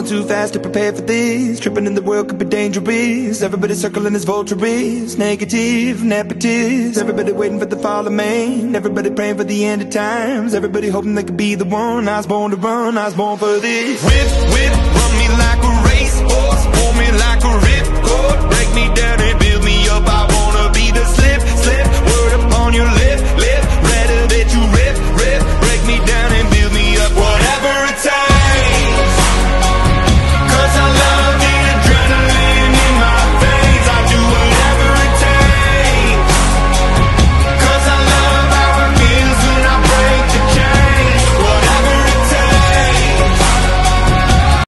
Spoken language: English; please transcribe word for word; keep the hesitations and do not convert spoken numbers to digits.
going too fast to prepare for this. Tripping in the world could be dangerous. Everybody circling as vultures, negative, nepotist. Everybody waiting for the fall of man. Everybody praying for the end of times. Everybody hoping they could be the one. I was born to run, I was born for this. Whip, whip, run me like a racehorse.